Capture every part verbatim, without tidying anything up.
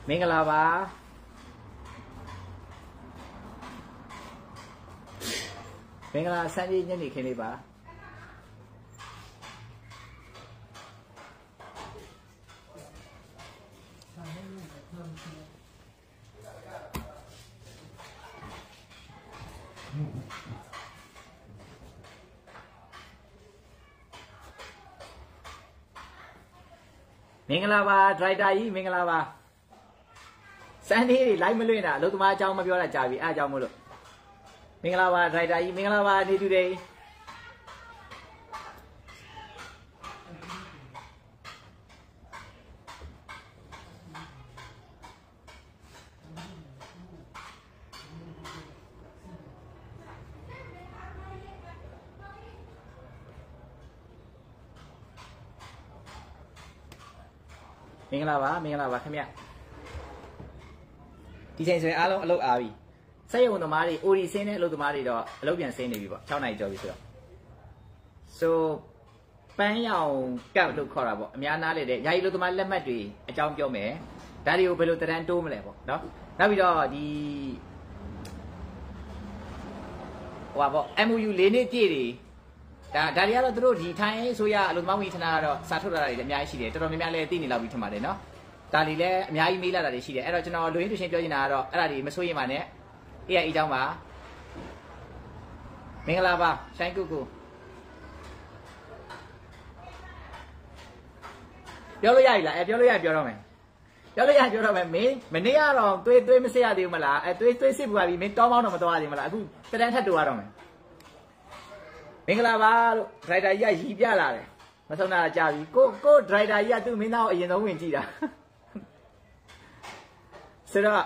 မင်္ဂလာပါမင်္ဂလာစံကြီးညနေခင်းလေးပါမင်္ဂလာပါဒရိုက်တာကြီးမင်္ဂလာပါစံလေးတွေလိုက်မလွင့်တာအလုပ်သမားအကြောင်းမပြောတာကြာပြီအားအကြောင်းမို့လို့မင်္ဂလာပါဒရိုက်တာကြီးမင်္ဂလာပါနေတူတယ်မင်္ဂလာပါမင်္ဂလာပါခင်ဗျဒီချိန်ဆိုရင်အားလုံးအလုပ်အားပြီစက်ရုံသမားတွေအိုဒီဆင်းတဲ့အလုပ်သမားတွေတော့အလုပ်ပြန်ဆင်းနေပြီပေါ့၆နာရီကျော်ပြီဆိုတော့ so ပန်းရောင်ကပ်လို့ခေါ်တာပေါ့အများနားလေတဲ့ယာယီအလုပ်သမားလက်မှတ်တွေအကြောင်းပြောမယ်ဒါတွေကိုဘယ်လိုတန်းတိုးမလဲပေါ့နော်နောက်ပြီးတော့ဒီဟိုပါပေါ့ M O U လေးနှစ်ပြည့်တွေဒါဒါတွေကတော့သူတို့ဒီထိုင်းဆိုရအလုပ်သမားဝန်ကြီးဌာနကတော့စာထုတ်လာတာတွေလည်းအများကြီးရှိတယ်တော်တော်များများလည်းသိနေလောက်ပြီးထင်ပါတယ်နော်ဒါတွေလည်းအများကြီးမေးလာတာတွေရှိတယ်အဲ့တော့ကျွန်တော်လူရင်းတူရှင်ပြောချင်တာကတော့အဲ့ဒါတွေမစိုးရင်ပါနဲ့အေးအေးအကြောင်းပါမင်္ဂလာပါရှိုင်းကုကုပြောလို့ရပြီလားအဲပြောလို့ရပြောတော့မယ်ပြောလို့ရပြောတော့မယ်မင်းမနေ့ကတော့တွေးတွေးမစစ်ရသေးဘူးမလားအဲတွေးတွေးစစ်ပူပါပြီမင်းတောင်းပေါင်းတော့မတော်ရသေးမလားအခုတန်းထပ်တူရတော့မယ်မင်္ဂလာပါလို့ဒရိုက်တာကြီးကရီပြလာတယ်မဆုံးတာကြာပြီကိုကိုဒရိုက်တာကြီးကသူ့မင်းသားကိုအရင်ဆုံးဝင်ကြည့်တာဆိုတော့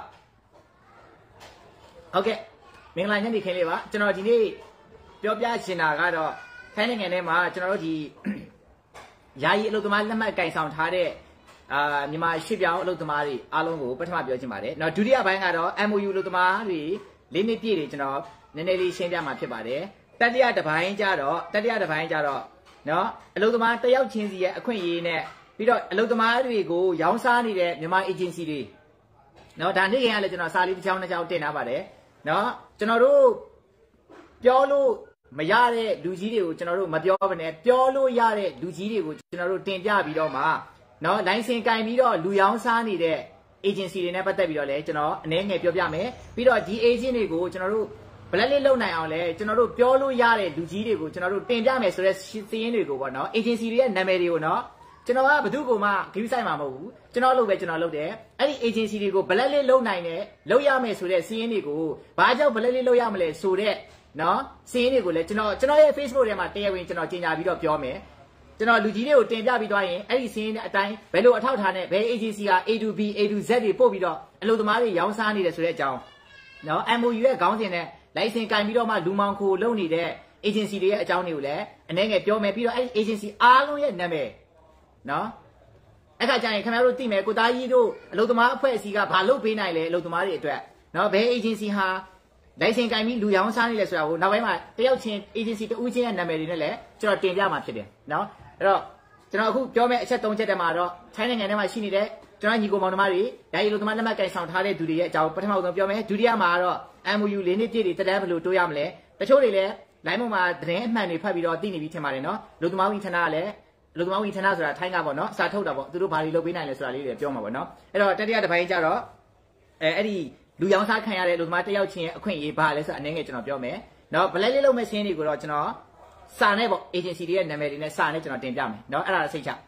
ဟုတ်ကဲ့မင်္ဂလာညနေခင်းလေးပါကျွန်တော်ဒီနေ့ပြောပြချင်တာကတော့ထိုင်းနိုင်ငံထဲမှာကျွန်တော်တို့ဒီယာယီအလုပ်သမားလက်မှတ်ကင်ဆောင်ထားတဲ့အာမြန်မာရွှေ့ပြောင်းအလုပ်သမားတွေအားလုံးကိုပထမပြောချင်ပါတယ်နော်ဒုတိယပိုင်းကတော့ M O U အလုပ်သမားတွေလေးနှစ်ပြည့်တွေကျွန်တော်နည်းနည်းလေးရှင်းပြမှာဖြစ်ပါတယ်တတိယတစ်ပိုင်းကျတော့တတိယတစ်ပိုင်းကျတော့နော်အလုပ်သမားတယောက်ချင်းစီရဲ့အခွင့်အရေးနဲ့ပြီးတော့အလုပ်သမားတွေကိုရောင်းစားနေတဲ့မြန်မာ agency တွေနော်ဒါနေ့ကလည်းကျွန်တော်စာလေးတစ်ချောင်းတစ်ချောင်းတင်ထားပါတယ်နော်ကျွန်တော်တို့ပြောလို့မရတဲ့လူကြီးတွေကိုကျွန်တော်တို့မပြောဘဲနဲ့ပြောလို့ရတဲ့လူကြီးတွေကိုကျွန်တော်တို့တင်ပြပြီးတော့မှနော်လိုင်စင်ကင်ပြီးတော့လူရောင်းစားနေတဲ့ agency တွေနဲ့ပတ်သက်ပြီးတော့လည်းကျွန်တော်အနည်းငယ်ပြောပြမယ်ပြီးတော့ဒီ agent တွေကိုကျွန်တော်တို့ဘလက်လေးလုံနိုင်အောင်လဲကျွန်တော်တို့ပြောလို့ရတဲ့လူကြီးတွေကိုကျွန်တော်တို့တင်ပြမယ်ဆိုတဲ့စီးရင်တွေကိုပေါ့နော် agency တွေရဲ့နာမည်တွေကိုနော်ကျွန်တော်ကဘယ်သူ့ကိုမှဂရုစိုက်မှာမဟုတ်ဘူးကျွန်တော်လုပ်ပဲကျွန်တော်လုပ်တယ်အဲ့ဒီ agency တွေကိုဘလက်လေးလုံနိုင်တယ်လုပ်ရမယ်ဆိုတဲ့စီးရင်တွေကိုဘာကြောင့်ဘလက်လေးလုံရမလဲဆိုတဲ့နော်စီးရင်တွေကိုလည်းကျွန်တော်ကျွန်တော်ရဲ့ Facebook ထဲမှာတရားဝင်ကျွန်တော်ကြေညာပြီးတော့ပြောမယ်ကျွန်တော်လူကြီးတွေကိုတင်ပြပြီးသွားရင်အဲ့ဒီစီးရင်အတိုင်းဘယ်လိုအထောက်ထားနဲ့ဘယ် agency က A to B A to Z တွေပို့ပြီးတော့အလုပ်သမားတွေရောင်းစားနေတယ်ဆိုတဲ့အကြောင်းနော် M O U ရဲ့ခေါင်းစဉ်နဲ့လိုင်စင်ကင်ပြီးတော့မှလူမောင်ခိုလုပ်နေတဲ့ agency တွေရဲ့အကြောင်းတွေကိုလည်းအနည်းငယ်ပြောမယ်ပြီးတော့အဲ့ဒီ agency အားလုံးရဲ့နာမည်နော်အဲ့ခါကျရင်ခင်ဗျားတို့သိမယ်ကိုသားကြီးတို့အလုပ်သမားအဖွဲ့အစည်းကဘာလုပ်ပေးနိုင်လဲအလုပ်သမားတွေအတွက်နော်ဘယ် agency ဟာလိုင်စင်ကင်ပြီးလူရောင်းစားနေလဲဆိုတာကိုနောက်ပိုင်းမှာတယောက်ချင်း agency တဦးချင်းရဲ့နာမည်တွေနဲ့လည်းကျွန်တော်တင်ပြမှာဖြစ်တယ်နော်အဲ့တော့ကျွန်တော်အခုပြောမယ့်အချက်၃ချက်တည်းမှာတော့ထိုင်းနိုင်ငံထဲမှာရှိနေတဲ့ကျွန်တော်ညီကိုမောင်နှမတွေယာယီအလုပ်သမားလက်မှတ်ကင်ဆောင်ထားတဲ့သူတွေရဲ့အကြောင်းပထမဆုံးပြောမယ်ဒုတိယမှာတော့ M O U လေးနှစ်ပြည့်တွေတက်တန်းဘယ်လိုတိုးရမလဲတချို့တွေလည်းလိုင်းပေါ်မှာသတင်းအမှန်တွေဖတ်ပြီးတော့သိနေပြီးထင်ပါတယ်နော်လူသမားဝန်ကြီးဌာနကလည်းလူသမားဝန်ကြီးဌာနဆိုတာထိုင်းကပေါ့နော်စာထုတ်တာပေါ့သူတို့ဘာတွေလုပ်ပေးနိုင်လဲဆိုတာလေးတွေပြောမှာပေါ့နော်အဲ့တော့တတိယတစ်ပိုင်းကျတော့အဲအဲ့ဒီလူရောင်းစားခံရတဲ့လူသမားတယောက်ချင်းရဲ့အခွင့်အရေးဘာလဲဆိုတာအနေငယ်ကျွန်တော်ပြောမယ်နော်ဘလက်လေးလုံးမဲ့ရှင်းတွေကိုတော့ကျွန်တော်စာနဲ့ပေါ့ agency တွေရဲ့နာမည်တွေနဲ့စာနဲ့ကျွန်တော်တင်ပြမယ်နော်အဲ့ဒါစိတ်ချ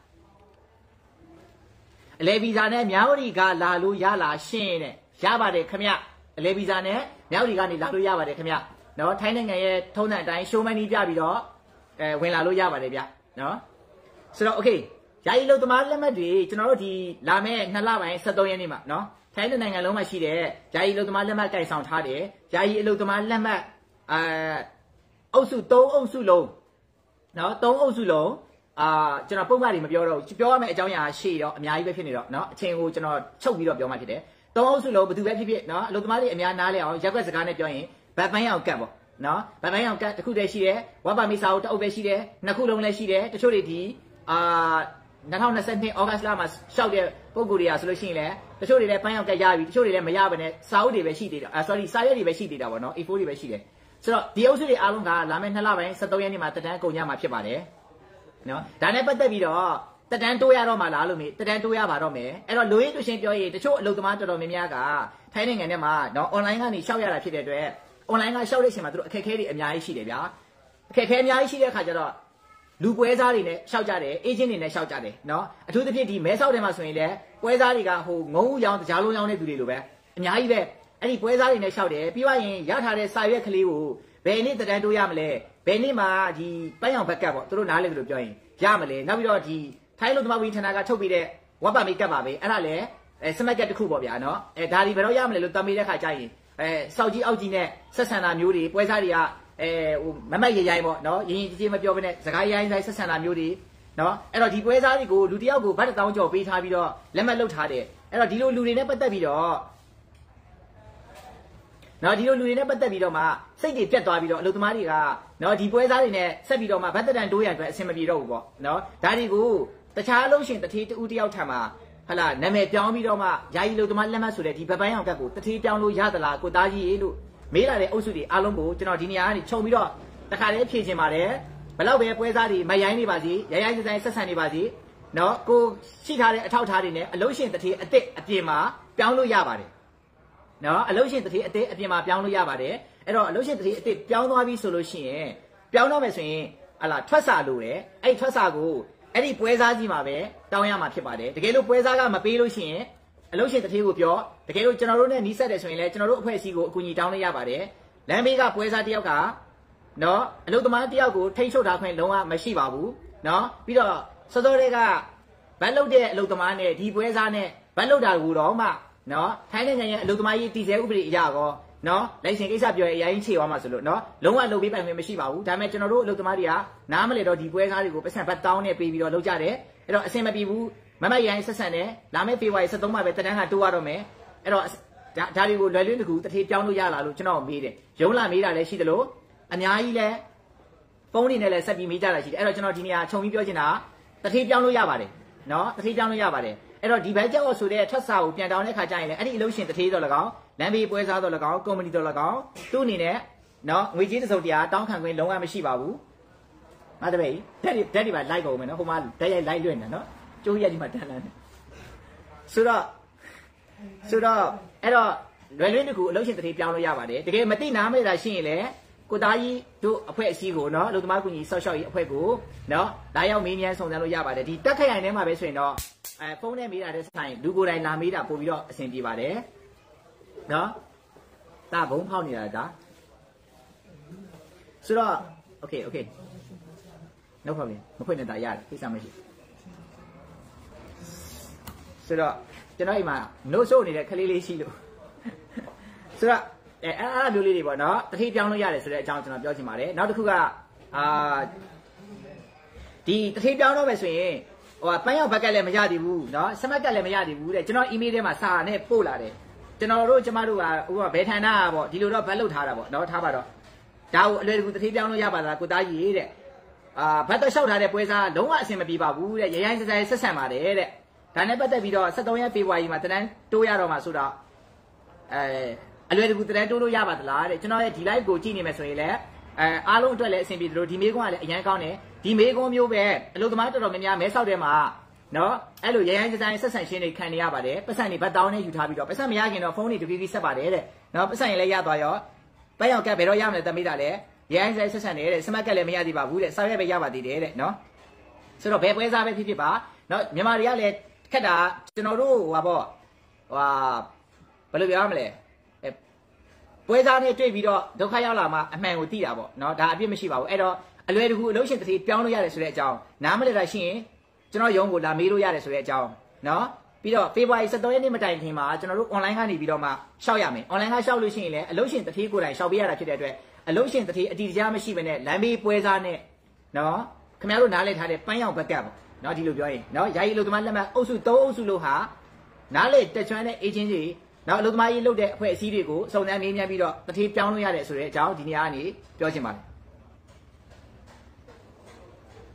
အလဲဗီဇာနဲ့မြောက်ရီကလာလို့ရလာရှင်းတဲ့ရပါတယ်ခမအလဲဗီဇာနဲ့မြောက်ရီကနေလာလို့ရပါတယ်ခမနော်ထိုင်းနိုင်ငံရဲ့ထုံးစံအတိုင်းရှိုးမန်းကြီးပြပြီးတော့အဲဝင်လာလို့ရပါတယ်ဗျနော်ဆိုတော့ okay ယာယီလုံသမားလက်မှတ်တွေကျွန်တော်တို့ဒီလာမယ့်နှစ်လပိုင်း၁၃ရက်နေ့မှာနော်ထိုင်းနိုင်ငံလုံးမှာရှိတဲ့ယာယီလုံသမားလက်မှတ်ကိုင်ဆောင်ထားတယ်ယာယီအလုံသမားလက်မှတ်အာအုပ်စု၃အုပ်စုလုံးနော်၃အုပ်စုလုံးအာကျွန်တော်ပုံမှန်တွေမပြောတော့ဘူးပြောရမယ့်အကြောင်းအရာရှေ့တော့အများကြီးပဲဖြစ်နေတော့နော်အချိန်ကိုကျွန်တော်ချုပ်ပြီးတော့ပြောမှဖြစ်တယ်သုံးအုပ်စုလုံးဘယ်သူပဲဖြစ်ဖြစ်နော်အလုပ်သမားတွေအများနားလဲအောင်ရက်ွက်စကားနဲ့ပြောရင်ဗတ်ပိုင်းအောင်ကတ်ပေါ့နော်ဗတ်ပိုင်းအောင်ကတ်တစ်ခုတည်းရှိတယ်ဝါပါမီစာအုပ်တစ်အုပ်ပဲရှိတယ်နှစ်ခုလုံးလည်းရှိတယ်တချို့တွေဒီအာနှစ်ထောင်နှစ်နှစ်ဩဂတ်လမှာရှောက်တဲ့ပုံကူတွေကဆိုလို့ရှိရင်လည်းတချို့တွေလည်းပန်းရောက်ကြရပြီတချို့တွေလည်းမရဘဲနဲ့စာအုပ်တွေပဲရှိသေးတယ်အာ sorry စာရွက်တွေပဲရှိသေးတာပေါ့နော် A four တွေပဲရှိတယ်ဆိုတော့ဒီအုပ်စုတွေအားလုံးကလာမယ့်နှစ်လပိုင်း၁၃ရက်နေ့မှာတက်တန်းကုန်ကြမှာဖြစ်ပါတယ်နော်ဒါနဲ့ပတ်သက်ပြီးတော့တက်တန်းတိုးရတော့မှလားလို့မေးတက်တန်းတိုးရပါတော့မယ်အဲ့တော့လူရင်းတို့ရှင်းပြောရင်တချို့အလုပ်သမားတော်တော်များများကထိုင်းနိုင်ငံထဲမှာနော် online ကနေရှောက်ရတာဖြစ်တဲ့အတွက် online ကရှောက်တဲ့အချိန်မှာသူတို့အခက်အခဲတွေအများကြီးရှိတယ်ဗျာအခက်အခဲအများကြီးရှိတဲ့အခါကျတော့လူပွဲစားတွေနဲ့ရှောက်ကြတယ်အေဂျင့်တွေနဲ့ရှောက်ကြတယ်နော်အထူးသဖြင့်ဒီမဲဆောက်ထဲမှာဆိုရင်လည်းပွဲစားတွေကဟိုငုံဦးရောင်းတကြားလုံးရောင်းတဲ့သူတွေလိုပဲအများကြီးပဲအဲ့ဒီပွဲစားတွေနဲ့ရှောက်တယ်ပြီးသွားရင်ရထားတဲ့စာရွက်ကလေးကိုဘယ်နေ့တက်တန်းတိုးရမလဲဘယ်နေ့မှာဒီပန်းရောင်ဘက်ကပ်ပေါ့သူတို့နားလေလို့ပြောရင်ရမလဲနောက်ပြီးတော့ဒီထိုင်းလူသမားဝန်ထမ်းကထုတ်ပြီးတဲ့ဝက်ပါမိတ်ကပ်ပါပဲအဲ့ဒါလည်းအဲစမတ်ကက်တစ်ခုပေါ့ဗျာနော်အဲဒါဒီဘယ်တော့ရမလဲလို့တမ်းမေးတဲ့ခါကျရင်အဲစောက်ကြီးအောက်ကြီးနဲ့ဆက်ဆံတာမျိုးတွေပွဲစားတွေကအဲဟိုမမတ်ရရိုင်းပေါ့နော်ရင်းရင်းကြီးမပြောဘဲနဲ့စကားရိုင်းဆိုင်ဆက်ဆံတာမျိုးတွေနော်အဲ့တော့ဒီပွဲစားတွေကိုလူတယောက်ကိုဘတ်တစ်တောင်းကျော်ပေးထားပြီးတော့လက်မှတ်လုပ်ထားတယ်အဲ့တော့ဒီလိုလူတွေနဲ့ပတ်သက်ပြီးတော့နော်ဒီလိုလူတွေနဲ့ပတ်သက်ပြီးတော့မှစိတ်တွေပြတ်သွားပြီးတော့အလုပ်သမားတွေကနော်ဒီပွဲစားတွေနဲ့ဆက်ပြီးတော့မှဘတ်တန်တိုးရန်အတွက်အဆင်မပြေတော့ဘူးပေါ့နော်ဒါတွေကိုတခြားအလုပ်ရှင်တထေးတူတယောက်ထံမှာဟလာနာမည်ပြောင်းပြီးတော့မှယာယီအလုပ်သမားလက်မှတ်ဆိုတဲ့ဒီဘက်ပိုင်းအောင်ကတ်ကိုတထေးပြောင်းလို့ရသလားကိုသားကြီးလို့မေးလာတဲ့အုပ်စုတွေအားလုံးကိုကျွန်တော်ဒီနေရာကနေခြုံပြီးတော့တခါတည်းဖြေချင်ပါတယ်ဘလောက်ပဲပွဲစားတွေမရိုင်းနေပါစီရိုင်းရိုင်းဆိုင်ဆက်ဆံနေပါစီနော်ကိုရှိထားတဲ့အထောက်အထားတွေနဲ့အလုပ်ရှင်တထေးအစ်စ်အပြင်မှာပြောင်းလို့ရပါတယ်နော်အလုပ်ရှင်တထေးအစ်စ်အပြင်မှာပြောင်းလို့ရပါတယ်အဲ့တော့အလုပ်ရှင်တထေးအစ်စ်ပြောင်းသွားပြီဆိုလို့ရှိရင်ပြောင်းတော့မယ်ဆိုရင်ဟလာထွက်စာလို့တယ်အဲ့ထွက်စာကိုအဲ့ဒီပွဲစားကြီးမှာပဲတောင်းရမှာဖြစ်ပါတယ်တကယ်လို့ပွဲစားကမပေးလို့ရှိရင်အလုပ်ရှင်တထေးကိုပြောတကယ်လို့ကျွန်တော်တို့နဲ့နီးစပ်တယ်ဆိုရင်လည်းကျွန်တော်တို့အဖွဲ့အစည်းကိုအကူအညီတောင်းလို့ရပါတယ်လမ်းဘေးကပွဲစားတယောက်ကနော်အလုပ်သမားတယောက်ကိုထိတ်ချုပ်ထားခွင့်လုံးဝမရှိပါဘူးနော်ပြီးတော့စောစောတွေကဘတ်လုတ်တဲ့အလုပ်သမားနဲ့ဒီပွဲစားနဲ့ဘတ်လုတ်တာကိုတော့မှနော်ထိုင်းနိုင်ငံရဲ့အလုပ်သမားရေးတည်ဆဲဥပဒေအရကောနော်လိုင်စင်ကိစ္စပြောရင်အရင်ခြေသွားမှာဆိုလို့နော်လုံးဝလုပ်ပေးပိုင်ခွင့်မရှိပါဘူးဒါပေမဲ့ကျွန်တော်တို့အလုပ်သမားတွေကနားမလဲတော့ဒီပွဲစားတွေကိုပတ်စံဘတ်တောင်းနဲ့ပေးပြီးတော့လုပ်ကြတယ်အဲ့တော့အဆင်မပြေဘူးမမရိုင်းဆက်ဆံတယ်လာမယ့်ဖေဖော်ဝါရီ၁၃မှာပဲတန်းကတိုးရတော့မယ်အဲ့တော့ဒါဒါတွေကိုလွယ်လွယ်တကူတထေးပြောင်းလို့ရလားလို့ကျွန်တော်မေးတယ်ရုံးလာမေးတာလည်းရှိတယ်လို့အများကြီးလည်းဖုန်းတွေနဲ့လည်းဆက်ပြီးမေးကြတာရှိတယ်အဲ့တော့ကျွန်တော်ဒီနေရာခြုံပြီးပြောချင်တာတထေးပြောင်းလို့ရပါတယ်နော်တထေးပြောင်းလို့ရပါတယ်အဲ့တော့ဒီဘက်ကျောက်ဆိုတဲ့ထွက်စာကိုပြန်တောင်းတဲ့ခါကျရင်လည်းအဲ့ဒီအလုပ်ရှင်တထေးတော့၎င်းလမ်းဘေးပွဲစားတော့၎င်းကုမ္ပဏီတော့၎င်းသူ့အနေနဲ့နော်ငွေကြေးတစ်စုံတရာတောင်းခံခွင့်လုံးဝမရှိပါဘူးငါတပည့်ဓာတ်ဓာတ်တွေပါလိုက်ကုန်မယ်နော်ဟိုမှာဓာတ်ရိုက်လိုက်လွင့်နေနော်ကျိုးရက်ဒီမှာတန်းလန်းဆိုတော့ဆိုတော့အဲ့တော့လွယ်လွယ်တကူအလုပ်ရှင်တထေးပြောင်းလို့ရပါတယ်တကယ်မသိနားမလဲတာရှိရင်လည်းကိုသားကြီးတို့အဖွဲ့အစည်းကိုနော်အလုပ်သမားကူညီဆောက်ရှောက်ရေးအဖွဲ့ကိုနော်လာရောက်မေးမြန်းစုံစမ်းလို့ရပါတယ်ဒီတက်ခရိုင်ထဲမှာပဲဆိုရင်တော့အဲဖုန်းနဲ့မေးတာတဲ့ဆိုင်လူကိုယ်တိုင်လာမေးတာပို့ပြီးတော့အဆင်ပြေပါတယ်နော်ဒါဘုံဖောက်နေတာဒါဆိုတော့ okay okay no problem မဖွင့်နေတာရတယ်ကိစ္စမရှိဆိုတော့ကျွန်တော်အိမ်မှာ note ဆိုနေတဲ့ခလေးလေးရှိလို့ဆိုတော့အဲအဲ့အဲ့မျိုးလေးတွေပေါ့နော်တတိပြောင်းလို့ရတယ်ဆိုတဲ့အကြောင်းကျွန်တော်ပြောချင်ပါတယ်နောက်တစ်ခုကအာဒီတတိပြောင်းတော့မယ်ဆိုရင်ဟိုပန်းရောက်ဘက်ကလည်းမရသေးဘူးเนาะစမတ်ကလည်းမရသေးဘူးတဲ့ကျွန်တော် email ထဲမှာစာနဲ့ပို့လာတယ်ကျွန်တော်တို့ကျမတို့ကဟိုကဘယ်ဌာနอ่ะပေါ့ဒီလိုတော့ဘတ်လုပ်ထားတာပေါ့เนาะထားပါတော့ဒါကိုအလွယ်တကူတတိပြောင်းလို့ရပါလားကိုသားကြီးတဲ့အာဘတ်တော့လျှောက်ထားတဲ့ပွဲစားလုံးဝအဆင်မပြေပါဘူးတဲ့ရရိုင်းစဆိုင်ဆက်ဆံပါတယ်တဲ့ဒါနဲ့ပတ်သက်ပြီးတော့၁၃ရက်ဖေဖော်ဝါရီမှာတန်းတိုးရတော့မှာဆိုတော့အဲအလွယ်တကူတန်းတိုးလို့ရပါသလားတဲ့ကျွန်တော်ရဲ့ဒီ live ကိုကြည့်နေမယ်ဆိုရင်လည်းအဲအားလုံးအတွက်လည်းအဆင်ပြေတယ်လို့ဒီမေးခွန်းကလည်းအရန်ကောင်းတယ်ဒီမေးခွန်းမျိုးပဲအလုပ်သမားတော်တော်များများမဲဆောက်ထဲမှာနော်အဲ့လိုရရိုင်းစဆိုင်ဆက်ဆံရှင်းတွေခံနေရပါတယ်ပတ်စံတွေဘတ်တောင်းနဲ့ယူထားပြီးတော့ပတ်စံမရခင်တော့ဖုန်းတွေတပြေးပြေးဆက်ပါတယ်တဲ့နော်ပတ်စံရင်လည်းရသွားရောပတ်ရောက်ကဘယ်တော့ရမလဲတမိတာလဲရရိုင်းဆိုင်ဆက်ဆံနေတဲ့စမတ်ကလည်းမရသေးပါဘူးတဲ့စာရွက်ပဲရပါသေးတယ်တဲ့နော်ဆိုတော့ဘယ်ပွဲစားပဲဖြစ်ဖြစ်ပါနော်မြန်မာတွေကလည်းခက်တာကျွန်တော်တို့ဟိုပါပေါ့ဟွာဘယ်လိုပြောရမလဲပွဲစားနဲ့တွေ့ပြီးတော့ဒုက္ခရောက်လာမှအမှန်ကိုသိတာပေါ့နော်ဒါအပြစ်မရှိပါဘူးအဲ့တော့အလွယ်တကူအလုပ်ရှင်တစ်စီပြောင်းလို့ရတယ်ဆိုတဲ့အကြောင်းနားမလည်တာရှိရင်ကျွန်တော်ရုံးကိုလာမေးလို့ရတယ်ဆိုတဲ့အကြောင်းနော်ပြီးတော့ဖေဖော်ဝါရီ၁၃ရက်နေ့မတိုင်ခင်မှာကျွန်တော်တို့ online ကနေပြီးတော့မှရှောက်ရမယ် online ကရှောက်လို့ရှိရင်လည်းအလုပ်ရှင်တစ်စီကိုယ်တိုင်ရှောက်ပေးရတာဖြစ်တဲ့အတွက်အလုပ်ရှင်တစ်စီအတီတကြားမရှိဘဲနဲ့လမ်းဘေးပွဲစားနဲ့နော်ခင်ဗျားတို့နားလည်ထားတဲ့ပန်းရောင်ဘက်ကပ်ပေါ့နော်ဒီလိုပြောရင်နော်ယာယီအလုပ်သမားလက်မှတ်အုပ်စု၃အုပ်စုလို့ဟာနားလေတက်ချွမ်းတဲ့ agent တွေနောက်အလုပ်သမားရေးလုပ်တဲ့အဖွဲ့အစည်းတွေကိုစုံစမ်းမေးမြန်းပြီးတော့တတိပြောင်းလို့ရတယ်ဆိုတဲ့အကြောင်းဒီနေရာကနေပြောချင်ပါတယ်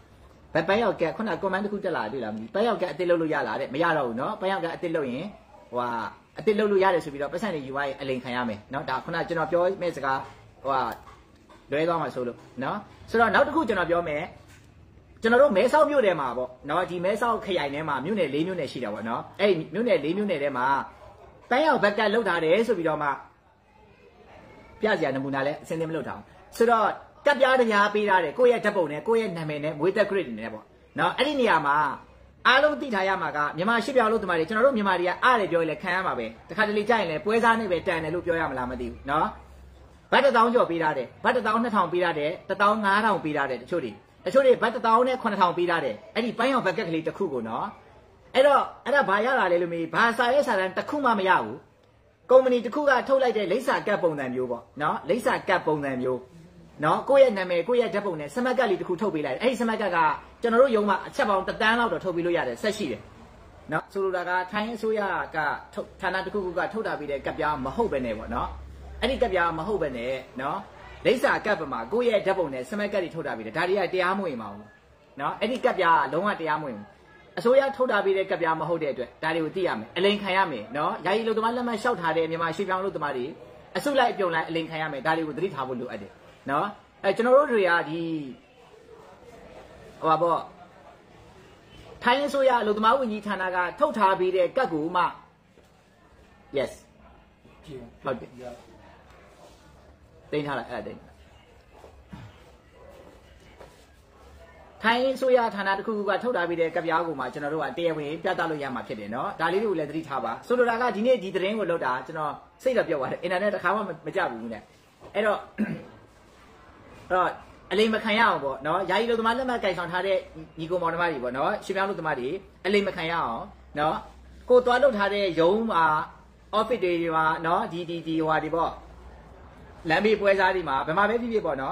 ဘယ်ပန်းရောက်ကခုန comment တစ်ခုတက်လာတွေ့လားမသိပန်းရောက်ကအတစ်လုပ်လို့ရလာတဲ့မရတော့ဘူးเนาะပန်းရောက်ကအတစ်လုပ်ရင်ဟိုဟာအတစ်လုပ်လို့ရတယ်ဆိုပြီးတော့ပတ်စံတွေယူသွားရင်အလိန်ခံရမယ်เนาะဒါခုနကျွန်တော်ပြောမယ့်စကားဟိုဟာလွဲသွားမှာဆိုလို့เนาะဆိုတော့နောက်တစ်ခုကျွန်တော်ပြောမယ်ကျွန်တော်တို့မဲဆောက်မြို့ထဲမှာပေါ့เนาะဒီမဲဆောက်ခရိုင်ထဲမှာမြို့နယ်၄မြို့နယ်ရှိတာပေါ့เนาะအဲ့ဒီမြို့နယ်၄မြို့နယ်ထဲမှာပန်းရောက်ဘက်ကလောက်ထားတယ်ဆိုပြီးတော့မှပြစရာနမူနာလဲအစင်းသင်းမလုပ်ထားဘူးဆိုတော့ကပ်ပြားတရားပေးထားတယ်ကိုယ့်ရဲ့ဓာတ်ပုံနဲ့ကိုယ့်ရဲ့နာမည်နဲ့မွေးသက် grade နဲ့ပေါ့နော်အဲ့ဒီနေရာမှာအားလုံးသိထားရမှာကမြန်မာရှစ်ပြောင်းလို့ဒီမှာတွေကျွန်တော်တို့မြန်မာတွေကအားတယ်ပြောရင်လည်းခံရမှာပဲတခါတလေကြရင်လည်းပွဲစားနဲ့ပဲတန်တယ်လို့ပြောရမလားမသိဘူးနော်ဘတ်တစ်သောင်းကျော်ပေးထားတယ်ဘတ်တစ်သောင်းနှစ်ထောင်ပေးထားတယ်တစ်သောင်းငါးထောင်ပေးထားတယ်တချို့တွေတချို့တွေဘတ်တစ်သောင်းနဲ့ခုနှစ်ထောင်ပေးထားတယ်အဲ့ဒီပန်းရောင်ဘက်ကက်ကလေးတစ်ခုကိုနော်အဲ့တော့အဲ့ဒါဘာရတာလဲလို့မေးဘာစာရဲစာတန်းတစ်ခုမှမရဘူးကုမ္ပဏီတစ်ခုကထုတ်လိုက်တဲ့လိပ်စာကတ်ပုံစံမျိုးပေါ့နော်လိပ်စာကတ်ပုံစံမျိုးနော်ကိုယ့်ရဲ့နာမည်ကိုယ့်ရဲ့ဓာတ်ပုံနဲ့စမတ်ကတ်လေးတစ်ခုထုတ်ပေးလိုက်တယ်အဲ့ဒီစမတ်ကတ်ကကျွန်တော်တို့ရုံးမှာအချက်ပေါင်းတစ်တန်းလောက်တော့ထုတ်ပေးလို့ရတယ်ဆက်ရှိတယ်နော်ဆိုလိုတာကထိုင်းအစိုးရကထုတ်ဌာနတစ်ခုခုကထုတ်တာပြီးတဲ့ကတ်ပြားမဟုတ်ပဲနဲ့ပေါ့နော်အဲ့ဒီကတ်ပြားမဟုတ်ပဲနဲ့နော်လိပ်စာကတ်ပမှာကိုယ့်ရဲ့ဓာတ်ပုံနဲ့စမတ်ကတ်တွေထုတ်တာပြီးတယ်ဒါတွေကတရားမဝင်ပါဘူးနော်အဲ့ဒီကတ်ပြားကလုံးဝတရားမဝင်ဘူးအစိုးရထုတ်တာပြီးတဲ့ကတ်ပြားမဟုတ်တဲ့အတွက်ဒါတွေကိုသိရမယ်အလိန်ခံရမယ်နော်ယာယီလုံသမားလက်မှတ်လျှောက်ထားတဲ့မြန်မာရွှေပြောင်းလုံသမားတွေအစုလိုက်အပြုံလိုက်အလိန်ခံရမယ်ဒါတွေကိုသတိထားဖို့လိုအပ်တယ်နော်အဲကျွန်တော်တို့တွေကဒီဟိုပါပေါ့ထိုင်းအစိုးရအလုပ်သမားဝန်ကြီးဌာနကထုတ်ထားပြီးတဲ့ကတ်ကူမှ yes ဟုတ်တယ်တင်ထားလိုက်အဲ့ဒါတင်ထိုင်းအစိုးရဌာနတစ်ခုခုကထုတ်ထားပြီးတဲ့ကတ်ပြားကိုမှကျွန်တော်တို့ကတရားဝင်ပြသလို့ရမှာဖြစ်တယ်နော်ဒါလေးတွေကိုလည်းသတိထားပါဆိုလိုတာကဒီနေ့ဒီသတင်းကိုလောက်တာကျွန်တော်စိတ်တော့ပြောပါတယ်အင်တာနက်တစ်ခါမှမကြဘူးနဲ့အဲ့တော့အဲ့တော့အလိမ်မခံရအောင်ပေါ့နော်ယာယီလုံသမားလက်မှတ်ကိုင်ဆောင်ထားတဲ့ညီကောင်မောင်နှမတွေပေါ့နော်ရှင်းပြလို့သမားတွေအလိမ်မခံရအောင်နော်ကိုသွားလုပ်ထားတဲ့ရုံးမှာ office တွေမှာနော်ဒီဒီဒီဟွာဒီပေါ့လမ်းမေးပွဲစားတွေမှာဘယ်မှာပဲဖြစ်ဖြစ်ပေါ့နော်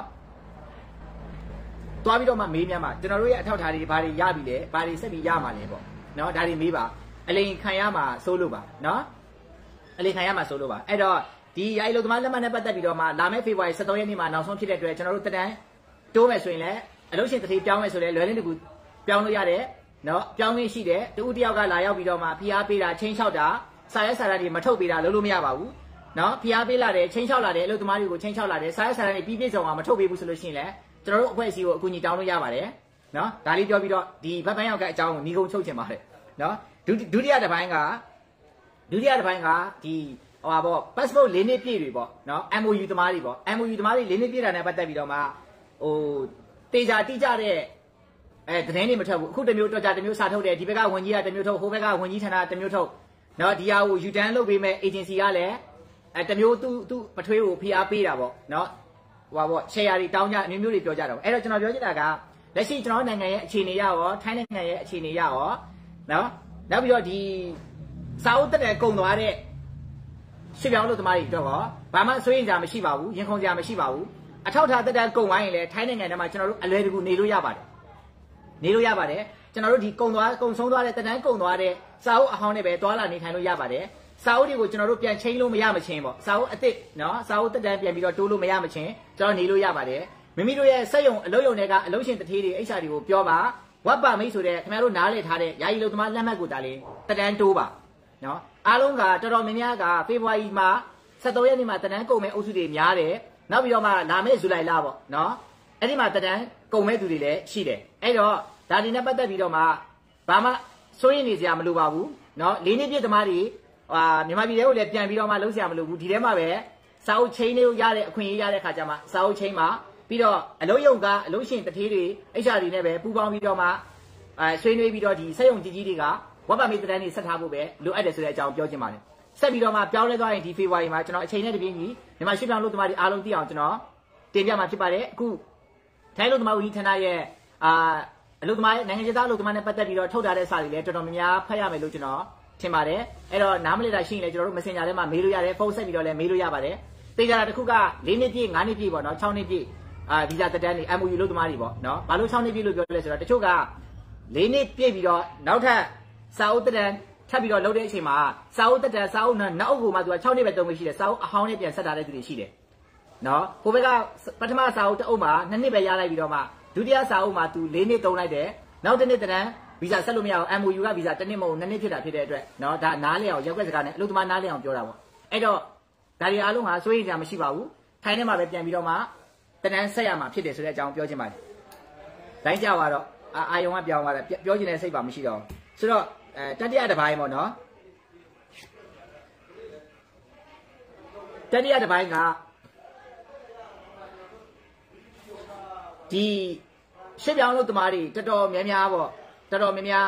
သွားပြီးတော့မှမေးမြန်းမှာကျွန်တော်တို့ရဲ့အထောက်ထားတွေဘာတွေရပြီလဲဘာတွေဆက်ပြီးရမှာလဲပေါ့နော်ဒါတွေမေးပါအလိမ်ခံရမှာစိုးလို့ပါနော်အလိမ်ခံရမှာစိုးလို့ပါအဲ့တော့ဒီယာယီလုံသမားလက်မှတ်နဲ့ပတ်သက်ပြီးတော့မှလာမယ့်ဖေဖော်ဝါရီ၁၃ရက်နေ့မှာနောက်ဆုံးဖြစ်တဲ့အတွက်ကျွန်တော်တို့တတန်းတိုးမယ်ဆိုရင်လည်းအလုပ်ရှင်တစ်ထည်ပြောင်းမယ်ဆိုလည်းလွယ်လင်းတကူပြောင်းလို့ရတယ်နော်ပြောင်းရင်းရှိတယ်တူတယောက်ကလာရောက်ပြီးတော့မှဖိအားပေးတာချင်းချောက်တာစာရဲစာတမ်းတွေမထုတ်ပေးတာလုပ်လို့မရပါဘူးနော်ဖိအားပေးလာတယ်ချင်းချောက်လာတယ်အလုပ်သမားတွေကိုချင်းချောက်လာတယ်စာရဲစာတမ်းတွေပြီးပြည့်စုံအောင်မထုတ်ပေးဘူးဆိုလို့ရှိရင်လည်းကျွန်တော်တို့အဖွဲ့အစည်းကိုအကူအညီတောင်းလို့ရပါတယ်နော်ဒါလေးပြောပြီးတော့ဒီဘက်ပိုင်းရောက်ကအကြောင်းကိုညီကုန်းချုပ်ချင်ပါတယ်နော်ဒုတိယတစ်ပိုင်းကဒုတိယတစ်ပိုင်းကဒီဟိုပါပေါ့ passport လေးနှစ်ပြည့်တွေပေါ့နော် M O U သမားတွေပေါ့ M O U သမားတွေလေးနှစ်ပြည့်တာနဲ့ပတ်သက်ပြီးတော့မှဟိုတေချာတိကျတဲ့အဲသတင်းတွေမထွက်ဘူးအခုတစ်မျိုးတော့ကြတစ်မျိုးစာထုတ်တယ်ဒီဘက်ကဝန်ကြီးကတစ်မျိုးထုတ်ဟိုဘက်ကဝန်ကြီးဌာနတစ်မျိုးထုတ်နော်ဒီဟာကို U-turn လုပ်ပေးမဲ့ agency ကလည်းအဲတစ်မျိုးသူ့သူ့ပထွေးကိုဖိအားပေးတာပေါ့နော်ဟိုပါပေါ့ share တွေတောင်းကြအမျိုးမျိုးတွေပြောကြတော့အဲ့တော့ကျွန်တော်ပြောချင်တာကလက်ရှိကျွန်တော်နိုင်ငံရဲ့အခြေအနေရရောထိုင်းနိုင်ငံရဲ့အခြေအနေရရောနော်နောက်ပြီးတော့ဒီစာအုပ်တက်တဲ့ကုံသွားတဲ့ရှစ်ပြောင်းလို့သမားတွေတော့ဘာမှစိုးရင်ကြမရှိပါဘူးရင်ခုန်ကြမရှိပါဘူးအထောက်ထားတက်တဲ့ကုံဝိုင်းရင်လည်းထိုင်းနိုင်ငံထဲမှာကျွန်တော်တို့အလွယ်တကူနေလို့ရပါတယ်နေလို့ရပါတယ်ကျွန်တော်တို့ဒီကုံသွားကုံဆုံးသွားတဲ့တက်တန်းကုံသွားတဲ့စာအုပ်အဟောင်းတွေပဲတွာလာနေထိုင်လို့ရပါတယ်စာအုပ်တွေကိုကျွန်တော်တို့ပြန်ချင်းလို့မရမချင်းပေါ့စာအုပ်အစ်စ်နော်စာအုပ်တက်တန်းပြန်ပြီးတော့တိုးလို့မရမချင်းကျွန်တော်နေလို့ရပါတယ်မိမိတို့ရဲ့စက်ရုံအလုပ်ရုံတွေကအလုပ်ရှင်တထေးတွေအိတ်စာတွေကိုပြောပါဝက်ပါမိတ်ဆိုတဲ့ခင်ဗျားတို့နားလည်ထားတဲ့ယာယီလုံသမားလက်မှတ်ကိုတားလေတက်တန်းတိုးပါနော်အားလုံးကတော်တော်များများကဖေဖော်ဝါရီမှာ၁၃ရက်နေ့မှာတက်တန်းကုန်မဲ့အုပ်စုတွေများတယ်နောက်ပြီးတော့မှလာမယ့်ဇူလိုင်လပေါ့နော်အဲ့ဒီမှာတက်တန်းကုန်မဲ့သူတွေလည်းရှိတယ်အဲ့တော့ဒါဒီနဲ့ပတ်သက်ပြီးတော့မှဘာမှစိုးရိမ်နေစရာမလိုပါဘူးနော်လေးနှစ်ပြည့်သမားတွေဟာမြန်မာပြည်တွေကိုလည်းပြန်ပြီးတော့မှလုံးစရာမလိုဘူးဒီထဲမှာပဲစာအုပ်ချင်းလေးရတဲ့အခွင့်အရေးရတဲ့ခါကျမှစာအုပ်ချင်းမှာပြီးတော့အလုံးယုံကအလုံးရှင်တထေးတွေအိတ်စာတွေနဲ့ပဲပူပေါင်းပြီးတော့မှအဲဆွေးနွေးပြီးတော့ဒီစက်ရုံကြီးကြီးတွေကဝက်ပါမေးတန်းတွေဆက်ထားဖို့ပဲလိုအပ်တယ်ဆိုတဲ့အကြောင်းပြောချင်ပါတယ်ဆက်ပြီးတော့မှပြောင်းလဲသွားရင်ဒီဖေဖော်ဝါရီမှာကျွန်တော်အချိန်နဲ့တပြေးညီမြန်မာရွှေ့ပြောင်းလုပ်သမားတွေအားလုံးသိအောင်ကျွန်တော်တင်ပြမှာဖြစ်ပါတယ်အခုထိုင်းလုပ်သမားဝန်ကြီးဌာနရဲ့အာအလုပ်သမားရဲ့နိုင်ငံခြားသားအလုပ်သမားနဲ့ပတ်သက်ပြီးတော့ထုတ်ထားတဲ့စာတွေလည်းတော်တော်များများဖတ်ရမယ်လို့ကျွန်တော်ထင်ပါတယ်အဲ့တော့နားမလည်တာရှိရင်လည်းကျွန်တော်တို့ Messenger ထဲမှာမေးလို့ရတယ်ဖုန်းဆက်ပြီးတော့လည်းမေးလို့ရပါတယ်သိကြတာတစ်ခုက၄နှစ်ပြည့်၅နှစ်ပြည့်ပေါ့နော်၆နှစ်ပြည့်အာဗီဇာတက်တန်းတွေ M O U လုပ်သမားတွေပေါ့နော်ဘာလို့၆နှစ်ပြည့်လို့ပြောလဲဆိုတော့တချို့က၄နှစ်ပြည့်ပြီးတော့နောက်ထပ်စာအုပ်တက်တန်းထပ်ပြီးတော့လုပ်တဲ့အချိန်မှာစာအုပ်တက်တန်းစာအုပ်နဲ့နောက်အုပ်ကိုမှသူက၆နှစ်ပဲတုံးလို့ရှိတယ်စာအုပ်အဟောင်းနဲ့ပြန်ဆက်ထားတဲ့သူတွေရှိတယ်နော်ဟိုဘက်ကပထမစာအုပ်တအုပ်မှာနှစ်နှစ်ပဲရလိုက်ပြီးတော့မှဒုတိယစာအုပ်မှာသူ၄နှစ်တုံးလိုက်တယ်နောက်တစ်နှစ်တန်းဗီဇာဆက်လို့မရအောင် M O U ကဗီဇာတစ်နှစ်မဟုတ်နှစ်နှစ်ဖြစ်တာဖြစ်တဲ့အတွက်နော်ဒါနားလေအောင်ရက်ွက်စကားနဲ့အလုပ်သမားနားလေအောင်ပြောတာပေါ့အဲ့တော့ဒါတွေအားလုံးဟာစိုးရိမ်ကြမရှိပါဘူးထိုင်းထဲမှာပဲပြန်ပြီးတော့မှတန်းဆက်ရမှာဖြစ်တယ်ဆိုတဲ့အကြောင်းပြောချင်ပါတယ်တိုင်းကြပါတော့အာယုံကပြောင်းသွားတယ်ပြောချင်တဲ့စိတ်ပါမရှိတော့ဆိုတော့အဲတတိယတစ်ပိုင်းပေါ့နော်တတိယတစ်ပိုင်းကဒီရှစ်ပြောင်းလို့တမားတွေတော်တော်များများပေါ့တော်တော်များများ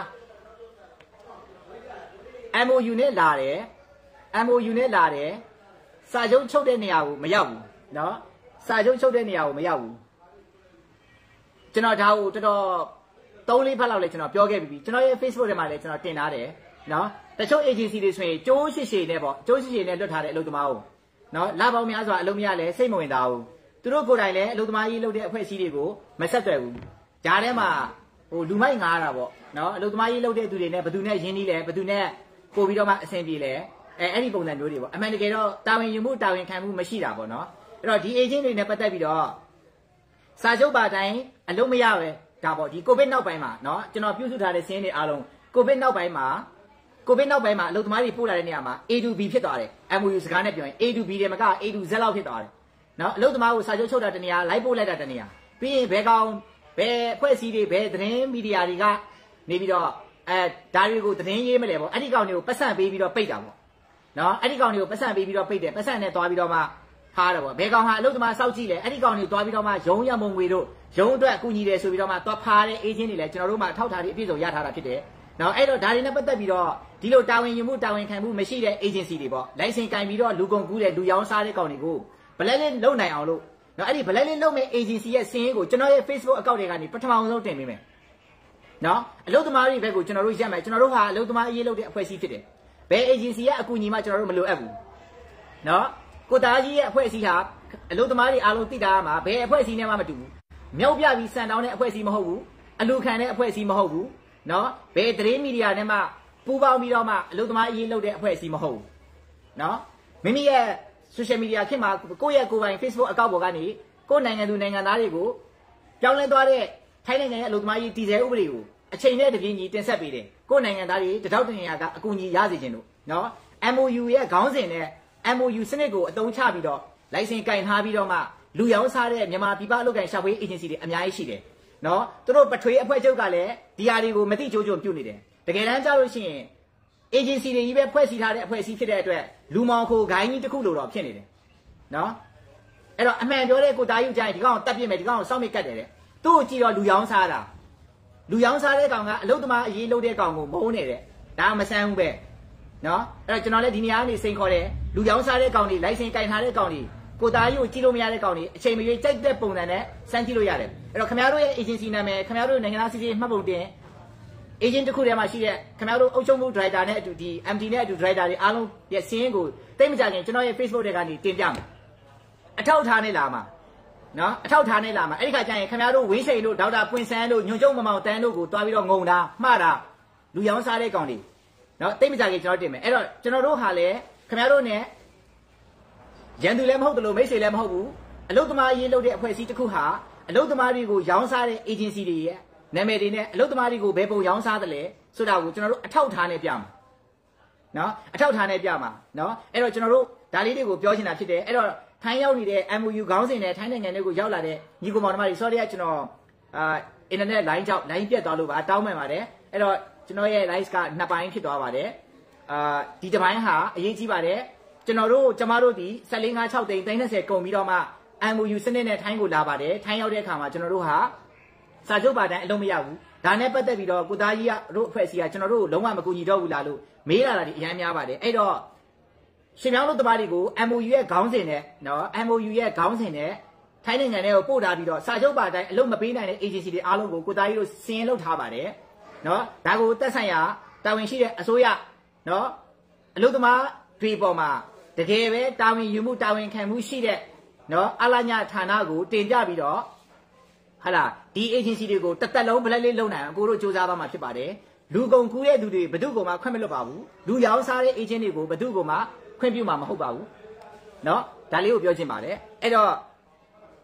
M O U နဲ့လာတယ် M O U နဲ့လာတယ်စာချုပ်ချုပ်တဲ့နေရာကိုမရောက်ဘူးเนาะစာချုပ်ချုပ်တဲ့နေရာကိုမရောက်ဘူးကျွန်တော်ဒါကိုတော်တော်သုံးလေးဖက်လောက်လဲကျွန်တော်ပြောခဲ့ပြီးပြီကျွန်တော်ရဲ့ Facebook ထဲမှာလည်းကျွန်တော်တင်ထားတယ်เนาะတချို့ agency တွေဆိုရင်ကျိုးရှိရှိနဲ့ပေါ့ကျိုးရှိရှိနဲ့လွတ်ထားတဲ့အလုပ်သမားကိုเนาะလာပေါင်းများစွာအလုပ်မရလဲစိတ်မဝင်သားဘူးသူတို့ကိုယ်တိုင်လည်းအလုပ်သမားကြီးလုပ်တဲ့အဖွဲ့အစည်းတွေကိုမဆက်သွယ်ဘူးဂျားထဲမှာဟိုလူမိုက်ငားတာပေါ့เนาะအလုပ်သမားကြီးလုပ်တဲ့သူတွေနဲ့ဘယ်သူနဲ့ရင်းနှီးလဲဘယ်သူနဲ့ပို့ပြီးတော့မှအဆင်ပြေလဲအဲအဲ့ဒီပုံစံမျိုးတွေပေါ့အမှန်တကယ်တော့တာဝန်ယူမှုတာဝန်ခံမှုမရှိတာပေါ့เนาะအဲ့တော့ဒီ agent တွေနဲ့ပတ်သက်ပြီးတော့စာချုပ်ပါတိုင်းအလုပ်မရပဲဒါပေါ့ဒီကိုဗစ်နောက်ပိုင်းမှာเนาะကျွန်တော်ပြုစုထားတဲ့စင်းတွေအားလုံးကိုဗစ်နောက်ပိုင်းမှာကိုဗစ်နောက်ပိုင်းမှာအလုပ်သမားတွေပို့လာတဲ့နေရာမှာ A to B ဖြစ်သွားတယ် M O U စကားနဲ့ပြောရင် A to B တွေမက A to Z လောက်ဖြစ်သွားတယ်เนาะအလုပ်သမားကိုစာချုပ်ချုပ်တာတနေရာလိုက်ပို့လိုက်တာတနေရာပြီးရင်ဘယ်ကောင်ဘယ်အဖွဲ့အစည်းတွေဘယ်သတင်းမီဒီယာတွေကနေပြီးတော့အဲဒါတွေကိုသတင်းရေးမလဲပေါ့အဲ့ဒီကောင်တွေကိုပတ်စံပေးပြီးတော့ပိတ်တာပေါ့เนาะအဲ့ဒီကောင်တွေကိုပတ်စံပေးပြီးတော့ပိတ်တယ်ပတ်စံနဲ့သွားပြီးတော့မှထားတယ်ပေါ့ဘယ်ကောင်ဟာအလုပ်သမားစောက်ကြည့်လဲအဲ့ဒီကောင်တွေသွားပြီးတော့မှရုံးရမုံငွေတို့ရုံးအတွက်အကူအညီတယ်ဆိုပြီးတော့မှသွားဖားတဲ့ agent တွေလည်းကျွန်တော်တို့မှထောက်ထားပြီးအပြည့်စုံရထားတာဖြစ်တယ်เนาะအဲ့တော့ဒါတွေနဲ့ပတ်သက်ပြီးတော့ဒီလိုတာဝန်ယူမှုတာဝန်ခံမှုမရှိတဲ့ agency တွေပေါ့လိုင်စင်ကင်ပြီးတော့လူကုန်ကူးတဲ့လူရောင်းစားတဲ့ကောင်တွေကိုဘလက်လေးလုံနိုင်အောင်လို့เนาะအဲ့ဒီဘလက်လေးလုံမဲ့ agency ရဲ့စင်းကိုကျွန်တော်ရဲ့ Facebook account တွေကနေပထမဆုံးတင်ပေးမယ်เนาะအလုပ်သမားတွေဘက်ကိုကျွန်တော်တို့ရက်မယ်ကျွန်တော်တို့ဟာအလုပ်သမားအရေးလုပ်တဲ့အဖွဲ့အစည်းဖြစ်တယ်ဘယ် agency ရဲ့အကူအညီမှကျွန်တော်တို့မလိုအပ်ဘူးเนาะကိုသားကြီးရဲ့အဖွဲ့အစည်းဟာအလုပ်သမားတွေအားလုံးသိတာမှာဘယ်အဖွဲ့အစည်းနဲ့မှမတူဘူးမြောက်ပြပြီးစံတောင်းတဲ့အဖွဲ့အစည်းမဟုတ်ဘူးအလူခံတဲ့အဖွဲ့အစည်းမဟုတ်ဘူးเนาะဘယ်သတင်းမီဒီယာနဲ့မှပူးပေါင်းပြီးတော့မှအလုပ်သမားအရေးလုပ်တဲ့အဖွဲ့အစည်းမဟုတ်ဘူးเนาะမိမိရဲ့ social media ခင်မှာကိုယ့်ရဲ့ကိုယ်ပိုင် Facebook account ပေါ်ကနေကိုယ်နိုင်ငံသူနိုင်ငံသားတွေကိုပြောင်းလဲသွားတဲ့ထိုင်းနိုင်ငံရဲ့အလုပ်သမားရေးတည်ဆဲဥပဒေကိုအချိန်နဲ့တပြေးညီတင်ဆက်ပေးတယ်ကိုယ်နိုင်ငံသားတွေတထောက်တနေရာကအကူအညီရစေခြင်းတို့เนาะ M O U ရဲ့ခေါင်းစဉ်နဲ့ M O U စနစ်ကိုအသုံးချပြီးတော့လိုင်စင်ကင်ထားပြီးတော့မှလူရောင်းစားတဲ့မြန်မာပြည်ပအလုပ်ကိုင်ရှာဖွေ agency တွေအများကြီးရှိတယ်နော်သူတို့ပထွေးအဖွဲ့ချုပ်ကလည်းဒီဟာတွေကိုမသိကြိုးကြိုးပြုတ်နေတယ်တကယ်တမ်းကျလို့ရှိရင် agency တွေကြီးပဲဖွဲ့စည်းထားတဲ့အဖွဲ့အစည်းဖြစ်တဲ့အတွက်လူမောင်ခိုဂိုင်းကြီးတစ်ခုလိုတော့ဖြစ်နေတယ်နော်အဲ့တော့အမှန်ပြောတဲ့ကိုတာယူကြရင်ဒီကောင်တက်ပြစ်မယ်ဒီကောင်စောင့်မိတ်ကတ်တယ်တဲ့သူ့ကိုကြည့်တော့လူရောင်းစားတာလူရောင်းစားတဲ့ကောင်ကအလုပ်သမားအရေးလုပ်တဲ့ကောင်ကိုမုန်းနေတဲ့ဒါမဆန်းဘူးပဲနော်အဲ့တော့ကျွန်တော်လည်းဒီနေရာကနေစိန်ခေါ်တယ်လူရောင်းစားတဲ့ကောင်တွေလိုင်စင်ကင်ထားတဲ့ကောင်တွေကိုသားကြီးကိုကြည့်လို့မရတဲ့ကောင်တွေအချိန်မရွေးကြိုက်တဲ့ပုံစံနဲ့စမ်းကြည့်လို့ရတယ်အဲ့တော့ခင်ဗျားတို့ရဲ့ agency နာမည်ခင်ဗျားတို့နိုင်ငံသားစီစီမှတ်ပုံတင် agent တစ်ခုထဲမှာရှိတဲ့ခင်ဗျားတို့အုပ်ချုပ်မှု driver နဲ့အတူဒီ M D နဲ့အတူ driver တွေအားလုံးရဲ့စင်းကိုတိတ်မကြခင်ကျွန်တော်ရဲ့ Facebook တွေကနေတင်ပြမယ်အထောက်ထားနဲ့လာမှာနော်အထောက်ထားနဲ့လာမှာအဲ့ဒီခါကျရင်ခင်ဗျားတို့ဝင်းရှိန်တို့ဒေါက်တာပွင့်ဆန်းတို့ညွန့်ကျုံမမောင်တန်းတို့ကိုတွားပြီးတော့ငုံတာမှားတာလူရောင်းစားတဲ့ကောင်တွေနော်တိတ်မကြခင်ကျွန်တော်တင်မယ်အဲ့တော့ကျွန်တော်တို့ဟာလည်းခင်ဗျားတို့ ਨੇ ရန်သူလည်းမဟုတ်တယ်လို့မိတ်ဆွေလည်းမဟုတ်ဘူးအလုပ်သမားရေးလုပ်တဲ့အဖွဲ့အစည်းတစ်ခုဟာအလုပ်သမားတွေကိုရောင်းစားတဲ့ agency တွေရဲ့နာမည်တွေနဲ့အလုပ်သမားတွေကိုဘယ်ပုံရောင်းစားတယ်လဲဆိုတာကိုကျွန်တော်တို့အထောက်ထားနဲ့ပြမှာနော်အထောက်ထားနဲ့ပြမှာနော်အဲ့တော့ကျွန်တော်တို့ဒါလေးတွေကိုပြောချင်တာဖြစ်တယ်အဲ့တော့ထိုင်းရောက်နေတဲ့ M O U ခေါင်းစဉ်နဲ့ထိုင်းနိုင်ငံတွေကိုရောက်လာတဲ့ညီကောင်မောင်နှမတွေ sorry ကျွန်တော်အာ internet line ကြောင့် line ပြတ်သွားလို့ပါတောင်းပန်ပါတယ်အဲ့တော့ကျွန်တော်ရဲ့ live ကနှစ်ပိုင်းဖြစ်သွားပါတယ်အာဒီတစ်ပိုင်းဟာအရေးကြီးပါတယ်ကျွန်တော်တို့ကျမတို့ဒီ၁၄ ၅ ၆တိန်၃၂၀ကုန်ပြီးတော့မှ M O U စနစ်နဲ့ထိုင်းကိုလာပါတယ်ထိုင်းရောက်တဲ့အခါမှာကျွန်တော်တို့ဟာစာချုပ်ပါတိုင်းအလုံးမရဘူးဒါနဲ့ပတ်သက်ပြီးတော့ကိုသားကြီးကတို့အဖွဲ့အစည်းကကျွန်တော်တို့လုံးဝမကူညီတော့ဘူးလားလို့မေးလာတာဒီအများများပါတယ်အဲ့တော့ရှင်မြောင်းတို့တပါးတွေကို M O U ရဲ့ခေါင်းစဉ်နဲ့နော် M O U ရဲ့ခေါင်းစဉ်နဲ့ထိုင်းနိုင်ငံတွေကိုပို့ထားပြီးတော့စာချုပ်ပါတိုင်းအလုံးမပေးနိုင်တဲ့ agency တွေအားလုံးကိုကိုသားကြီးတို့စင်လုပ်ထားပါတယ်နော်ဒါကိုတက်ဆိုင်ရာတာဝန်ရှိတဲ့အစိုးရနော်အလုပ်သမားတွေပေါ်မှာတကယ်ပဲတာဝန်ယူမှုတာဝန်ခံမှုရှိတဲ့နော်အလာညာဌာနကိုတင်ပြပြီးတော့ဟာလာဒီ agency တွေကိုတသက်လုံးဘလက်လေးလုံနိုင်အောင်ကိုတို့စူးစမ်းသွားမှာဖြစ်ပါတယ်လူကုန်ကူးတဲ့သူတွေဘယ်သူ့ကိုမှခွင့်မလွတ်ပါဘူးလူရောင်းစားတဲ့ agent တွေကိုဘယ်သူ့ကိုမှခွင့်ပြုမှာမဟုတ်ပါဘူးနော်ဒါလေးကိုပြောချင်ပါတယ်အဲ့တော့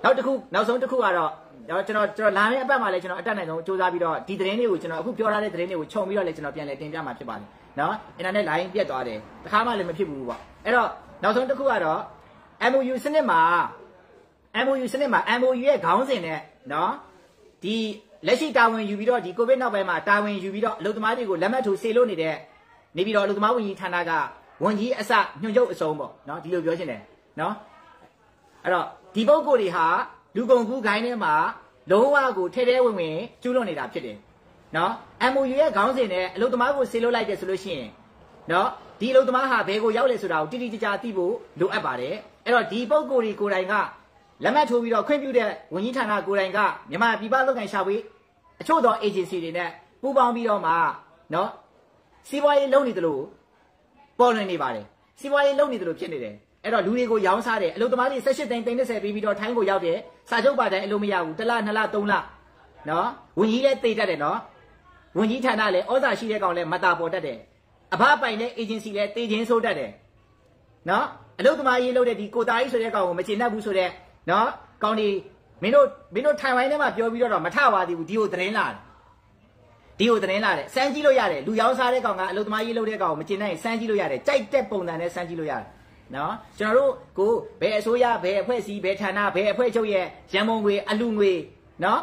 နောက်တစ်ခုနောက်ဆုံးတစ်ခုကတော့ကျွန်တော်ကျွန်တော်လာမယ့်အပတ်မှာလည်းကျွန်တော်အတက်နိုင်ဆုံးစူးစမ်းပြီးတော့ဒီသတင်းလေးကိုကျွန်တော်အခုပြောထားတဲ့သတင်းလေးကိုခြုံပြီးတော့လည်းကျွန်တော်ပြန်လည်တင်ပြမှာဖြစ်ပါတယ်နော်အင်တာနက်လိုင်းပြတ်သွားတယ်တခါမှလည်းမဖြစ်ဘူးပေါ့အဲ့တော့နောက်ဆုံးတစ်ခုကတော့ M O U စနစ်မှာ M O U စနစ်မှာ M O U ရဲ့ခေါင်းစဉ်နဲ့နော်ဒီလက်ရှိတာဝန်ယူပြီးတော့ဒီကိုဗစ်နောက်ပိုင်းမှာတာဝန်ယူပြီးတော့အလုပ်သမားတွေကိုလက်မှတ်ထိုးစေလို့နေတဲ့နေပြီးတော့အလုပ်သမားဝန်ကြီးဌာနကဝန်ကြီးအစညွှန်ချုပ်အစုံပေါ့နော်ဒီလိုပြောချင်တယ်နော်အဲ့တော့ဒီပုဂ္ဂိုလ်တွေဟာလူကုန်ကူးခိုင်းထဲမှာလုံးဝကိုထဲထဲဝင်ဝင်ကျူးလွန်နေတာဖြစ်တယ်နော် M O U ရဲ့ခေါင်းစဉ်နဲ့အလုပ်သမားကိုစေလို့လိုက်တယ်ဆိုလို့ရှိရင်နော်ဒီအလုပ်သမားဟာဘယ်ကိုရောက်လဲဆိုတာကိုတိတိကျကျသိဖို့လိုအပ်ပါတယ်အဲ့တော့ဒီပုဂ္ဂိုလ်တွေကိုယ်တိုင်ကလက်မှတ်ထိုးပြီးတော့ခွင့်ပြုတဲ့ဝန်ကြီးဌာနကိုယ်တိုင်ကမြန်မာပြည်ပလုပ်ငန်းရှာဖွေအချို့သော agency တွေနဲ့ပူးပေါင်းပြီးတော့မှနော်စီးပွားရေးလုပ်နေတယ်လို့ပေါ်လွင်နေပါတယ်စီးပွားရေးလုပ်နေတယ်လို့ဖြစ်နေတယ်အဲ့တော့လူတွေကိုရောင်းစားတယ်အလုပ်သမားတွေ၁၈သိန်းသိန်း၂၀ပြီးပြီးတော့ထိုင်းကိုရောက်တယ်စာချုပ်ပါတိုင်းအလုပ်မရဘူးတစ်လနှစ်လသုံးလနော်ဝန်ကြီးလည်းသိတတ်တယ်နော်ဝန်ကြီးဌာနလည်းဩဇာရှိတဲ့ကောင်လည်းမတာပေါ်တတ်တယ်အဘပိုင်တဲ့ agency လည်းတေချင်းဆိုးတတ်တယ်နော်အလုပ်သမားရေးလုပ်တဲ့ဒီကိုတာကြီးဆိုတဲ့ကောင်ကိုမချင်တတ်ဘူးဆိုတဲ့နော်ကောင်ဒီမင်းတို့မင်းတို့ထိုင်ဝိုင်းထဲမှာပြောပြီးတော့မထပါသေးဘူးဒီကိုသတင်းလာတယ်ဒီကိုသတင်းလာတယ်စမ်းကြည့်လို့ရတယ်လူရောင်းစားတဲ့ကောင်ကအလုပ်သမားရေးလုပ်တဲ့ကောင်ကိုမချင်နိုင်စမ်းကြည့်လို့ရတယ်ကြိုက်တဲ့ပုံစံနဲ့စမ်းကြည့်လို့ရတယ်နော်ကျွန်တော်တို့ကိုဘယ်အစိုးရဘယ်အဖွဲ့အစည်းဘယ်ဌာနဘယ်အဖွဲ့ချုပ်ရဲ့ရန်ပုံငွေအလူငွေနော်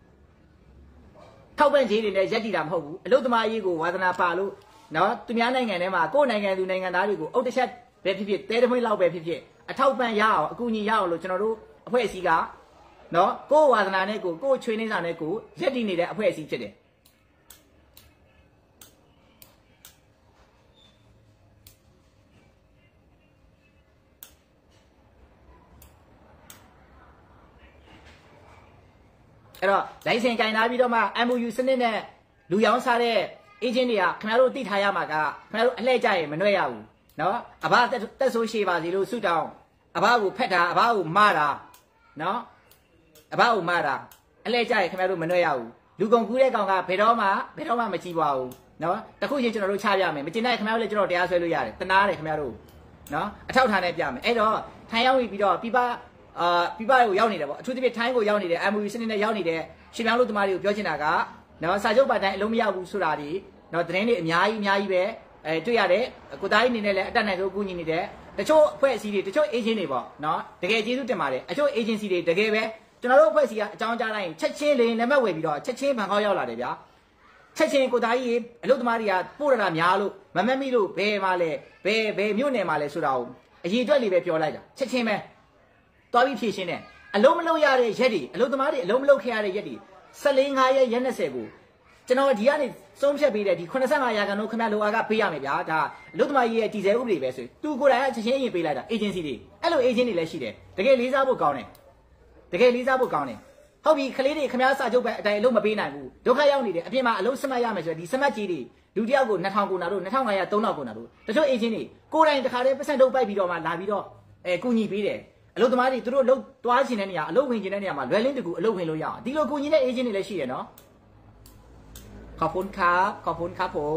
ထောက်ပံ့ကြေးတွေနဲ့ရက်တည်တာမဟုတ်ဘူးအလုပ်သမားရေးကိုဝါသနာပါလို့နော်သူများနိုင်ငံထဲမှာကိုယ့်နိုင်ငံသူနိုင်ငံသားတွေကိုအုတ်တစ်ချက်ပဲဖြစ်ဖြစ်တဲတမွေးလောက်ပဲဖြစ်ဖြစ်အထောက်ပံ့ရအောင်အကူအညီရအောင်လို့ကျွန်တော်တို့အဖွဲ့အစည်းကနော်ကိုယ့်ဝါသနာနဲ့ကိုကိုယ့်ချွေးနှင်းစာနဲ့ကိုရက်တည်နေတဲ့အဖွဲ့အစည်းဖြစ်တယ်အဲ့တော့ license ကင်ထားပြီးတော့မှ M O U စနစ်နဲ့လူရောင်းစားတဲ့ agent တွေကခင်ဗျားတို့သိထားရမှာကခင်ဗျားတို့အလှည့်ကြရင်မနှွဲ့ရဘူးနော်အဘတက်ဆိုးရှိပါစီလို့ဆုတောင်းအဘကိုဖက်တာအဘကိုမတာနော်အဘကိုမတာအလှည့်ကြရင်ခင်ဗျားတို့မနှွဲ့ရဘူးလူကုန်ကူးတဲ့ကောင်ကဘယ်တော့မှဘယ်တော့မှမကြည့်ပါဘူးနော်တခုချင်းကျွန်တော်တို့ချပြမယ်မကျင်တဲ့ခင်ဗျားတို့လည်းကျွန်တော်တရားဆွဲလို့ရတယ်တနာတယ်ခင်ဗျားတို့နော်အထောက်ထားနဲ့ပြမယ်အဲ့တော့ထိုင်ရောက်ပြီးတော့ပြပအာပြပကိုရောက်နေတယ်ပေါ့အထူးသဖြင့်ထိုင်းကိုရောက်နေတယ် M O U စနစ်နဲ့ရောက်နေတဲ့ရှင်ပြောင်းလို့တမားတွေကိုပြောချင်တာကနော်စာချုပ်ပါတိုင်းအလုံးမရဘူးဆိုတာဒီနော်သတင်းတွေအများကြီးအများကြီးပဲအဲတွေ့ရတယ်ကိုသားကြီးအနေနဲ့လည်းအတက်နိုင်ဆုံးကူညီနေတယ်တချို့အဖွဲ့အစည်းတွေတချို့ agent တွေပေါ့နော်တကယ်ကျေးဇူးတင်ပါတယ်အချို့ agency တွေတကယ်ပဲကျွန်တော်တို့အဖွဲ့အစည်းကအကြောင်းကြားလိုက်ရင်ချက်ချင်းလေးလက်မှတ်ဝယ်ပြီးတော့ချက်ချင်းဘန်ကောက်ရောက်လာတယ်ဗျာချက်ချင်းကိုသားကြီးအလုပ်သမားတွေကပို့ရတာများလို့မမက်မိလို့ဘယ်မှာလဲဘယ်ဘယ်မြို့နယ်မှာလဲဆိုတာကိုအရေးအတွက်လေးပဲပြောလိုက်တာချက်ချင်းပဲသွားပြီးဖြည့်ရှင်းတယ်အလုံးမလုံးရတဲ့ရက်တွေအလုံးသမားတွေအလုံးမလုံးခဲ့ရတဲ့ရက်တွေ၁၄ငါးရက်ရက်၂၀ကိုကျွန်တော်ဒီကနေစုံဖြတ်ပေးတဲ့ဒီ85ရာခိုင်နှုန်းခင်ဗျာလိုအားကပေးရမယ်ဗျာဒါအလုံးသမားကြီးရဲ့တည်ဆဲဥပဒေပဲဆိုသူကိုယ်တိုင်ကချက်ချင်းရင်ပေးလိုက်တာ agency တွေအဲ့လို agent တွေလည်းရှိတယ်တကယ်လေးစားဖို့ကောင်းတယ်တကယ်လေးစားဖို့ကောင်းတယ်ဟုတ်ပြီခလေးတွေခင်ဗျာစာချုပ်ပဲအတိုင်းအလုံးမပေးနိုင်ဘူးဒုက္ခရောက်နေတယ်အပြင်မှာအလုံးစမှတ်ရမယ်ဆိုတော့ဒီစမှတ်ကြီးတွေလူတယောက်ကိုနှစ်ထောင်ကိုနာတို့နှစ်ထောင်ငါးရာသုံးထောင်ကိုနာတို့တချို့ agent တွေကိုယ်တိုင်တခါတည်းပတ်စံထုတ်ပိုက်ပြီးတော့မှလာပြီးတော့အဲကူညီပေးတယ်အလုပ်သမားတွေသူတို့လှုပ်သွားချင်တဲ့နေရာအလုပ်ဝင်ချင်တဲ့နေရာမှာလွယ်လင်းတကူအလုပ်ဝင်လို့ရအောင်ဒီလိုကူညီတဲ့ agent တွေလည်းရှိရနော်ขอบคุณครับขอบคุณครับผม